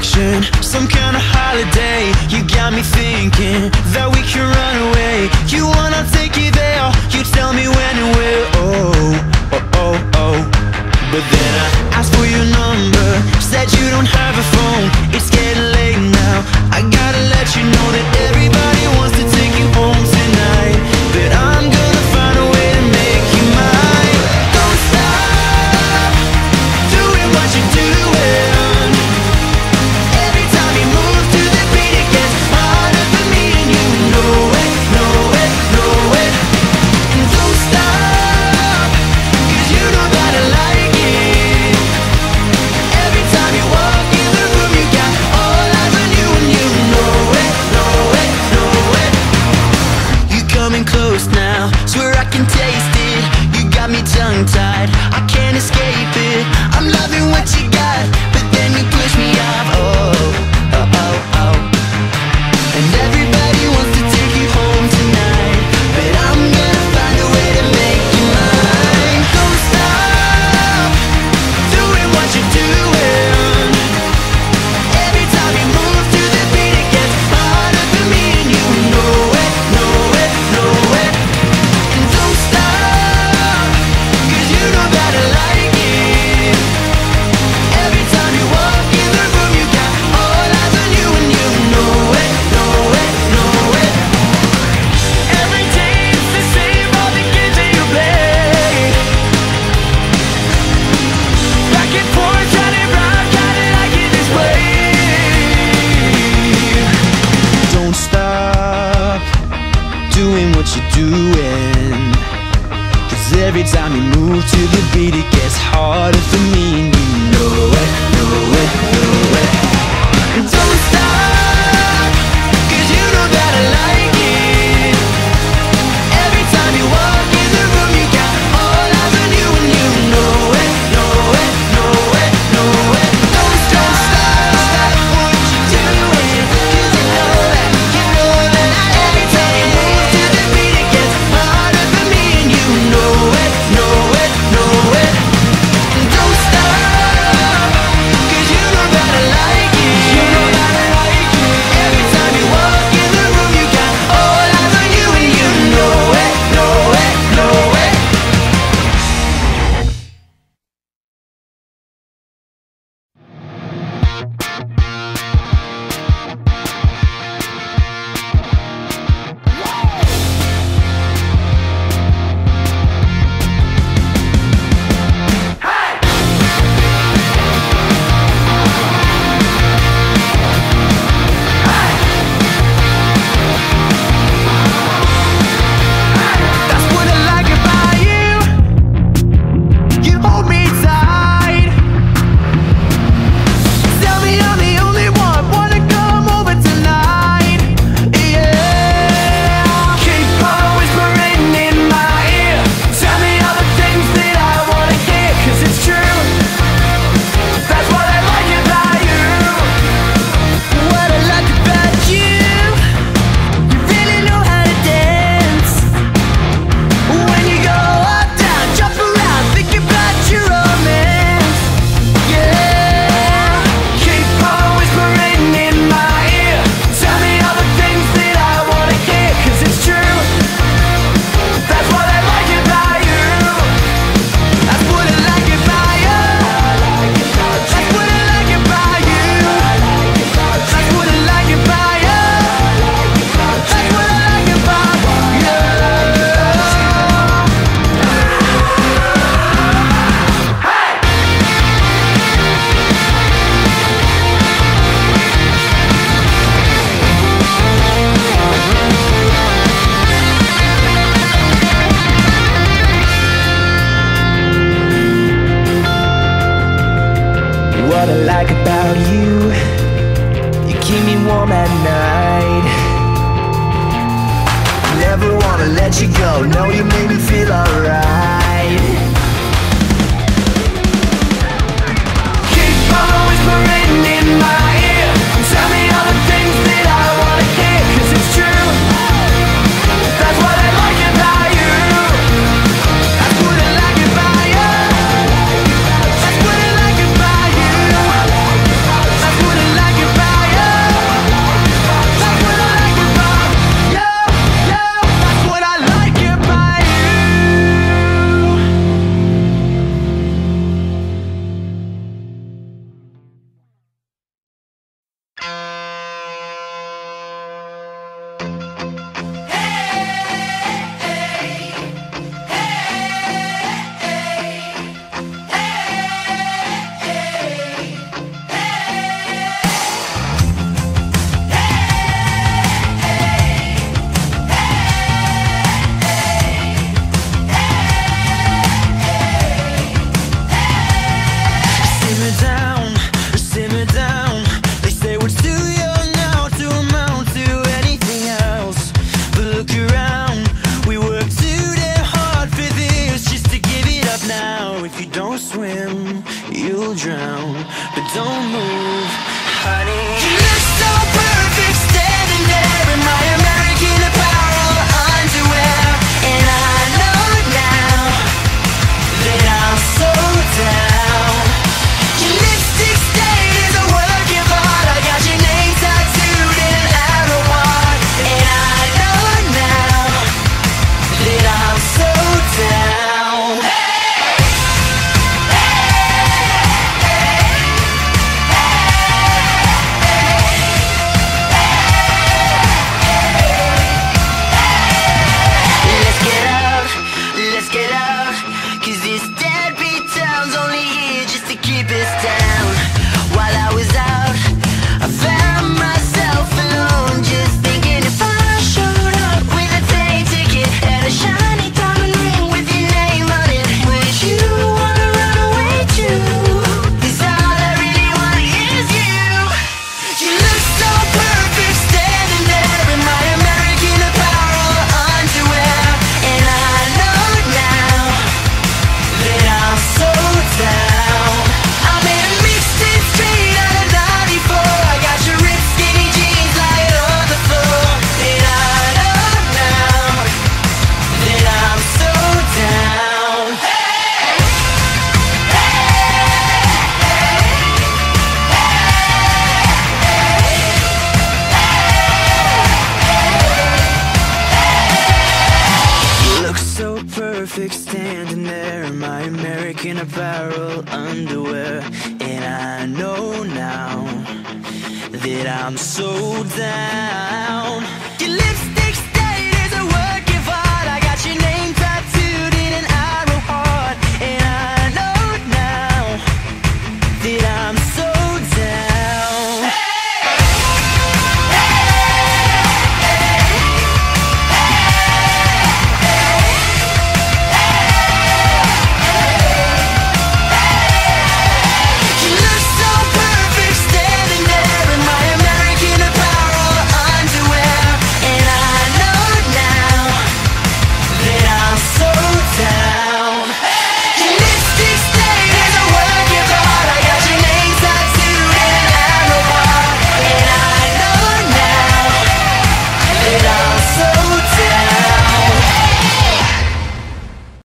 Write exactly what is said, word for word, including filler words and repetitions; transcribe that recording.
vacation, some kind of holiday. You got me thinking that we can run away. You wanna take you there, you tell me when and where. Oh, oh, oh, oh. But then I asked for your number, said you don't have a phone. It's getting late now, I gotta let you know that everybody wants to take you home tonight. But I'm gonna find a way to make you mine. Don't stop doing what you're doing. Every time you move to the beat, it gets harder for me, and you know it, know it, know it. And don't stop, 'cause you know that I like it. Every time you walk in the room, you got all eyes on you, and you know it, know it, know it. You coming close now, swear I can taste it. You got me tongue-tied, I can't escape it. I'm loving what you got, but then you push me off. Oh, oh, oh, oh. And everybody wants to take you home tonight, but I'm gonna find a way to make you mine. Don't stop doing what you're doing. Every time you move to the beat, it gets harder for me, and you know it, know it, know it. And don't stop, 'cause you know that I like it. Every time you walk in the room, you got all eyes on you, and you know it, know it, know it. Every day it's the same, all the games that you play. Back and forth, trying it round, kinda like it this way. Don't stop doing what you're doing, 'cause every time you move to the beat, it gets harder for me, and you know it, know it, know it. And don't stop, 'cause you know that I like it. Every time you walk in the room, you got all eyes on you, and you know it, know it, know it, know it. Don't stop, stop, stop what you're doing, 'cause you know that, you know that every time you move to the beat, it gets harder for me, and you know it, know it, know it. And don't stop, 'cause you know that I like it. You know that I like it. Every time you walk in the room, you got all eyes on you, and you know it, know it, know it. That's what I like about you. You hold me tight. Tell me I'm the only one. Wanna come over tonight? Yeah. Keep on whispering in my ear. Tell me all the things that I wanna hear, 'cause it's true. That's what I like about you. What I like about you, you really know how to dance. When you go up, down, jump around, think about your romance. Yeah. Keep on whispering in my ear. Tell me all the things that I wanna hear, 'cause it's true. That's what I like about you. That's what I like about you. That's what I like about you. That's what I like about you. That's what I like about you. What I like about you, you keep me warm at night. Never wanna let you go, no, you make me feel alright. Keep on whispering in my ear. Tell me all the things that I wanna hear, 'cause it's true. That's what I like about you. That's what I like about you. That's what I like about you. That's what I like drown, but don't move, honey. You look so perfect standing there in my American Apparel underwear, and I know now that I'm so down. Your lipstick stain is a work of art. I got your name tattooed in an arrow heart, and I know now that I'm so down. Let's get out, let's get out, 'cause this deadbeat town's only here just to keep us down. While I was out, I found myself alone, just thinking if I showed up with a plane ticket and a shiny diamond ring with your name on it, would you wanna run away too? 'Cause all I really want is you. You look so perfect standing there in my American Apparel underwear, and I know now that I'm so down. I'm in a mixtape straight out of ninety-four. I got your ripped skinny jeans lying on the floor, and I know now that I'm so down. You look so perfect standing there in my American Apparel underwear, and I know now that I'm so down.